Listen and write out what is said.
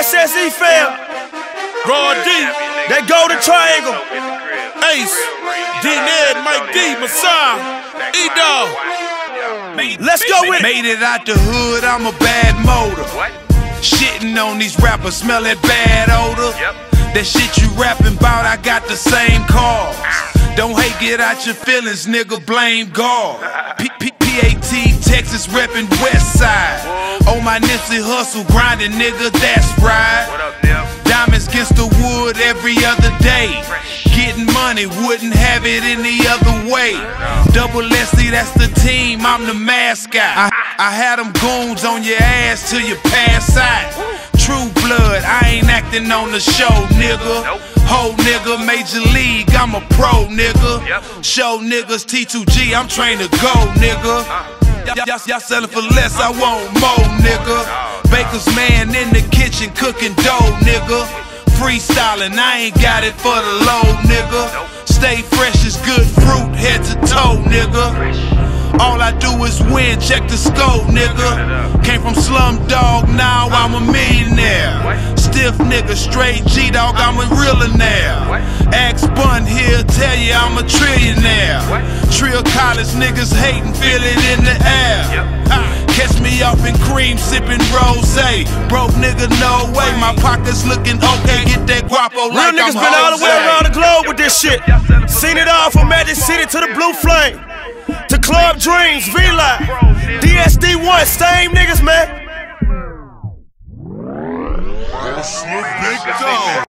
SSE fam, Raw D, that Golden Triangle, Ace, D-Ned, Mike D, Messiah, E-Dog. Let's go with it. Made it out the hood, I'm a bad motor. Shitting on these rappers, smell that bad odor. That shit you rapping about, I got the same cause. Don't hate, get out your feelings, nigga, blame God. PAT, Texas, reppin' West Side. On my Nipsey Hussle, grinding, nigga, that's right. Diamonds against the wood every other day. Getting money, wouldn't have it any other way. Double SC, that's the team, I'm the mascot. I had them goons on your ass till you pass out. True blood, I ain't acting on the show, nigga. Whole nigga, major league, I'm a pro, nigga. Show niggas T2G, I'm trained to go, nigga. Y'all selling for less, I want more, nigga. Baker's man in the kitchen cooking dough, nigga. Freestyling, I ain't got it for the low, nigga. Stay fresh as good fruit, head to toe, nigga. All I do is win, check the scope, nigga. Came from slum dog, now I'm a millionaire. Stiff nigga, straight G-Dog, I'm a realinaire. Axe Bun here, tell you I'm a trillionaire. Trill college niggas hating, feel it in the air. Catch me off in cream, sipping rosé. Broke nigga, no way, my pockets looking okay. Get that guapo like Real niggas I'm been all the way around the globe with this shit. Seen it all from Magic City to the Blue Flame, to Club Dreams, V-Live, DSD1, same niggas, man. Big dog.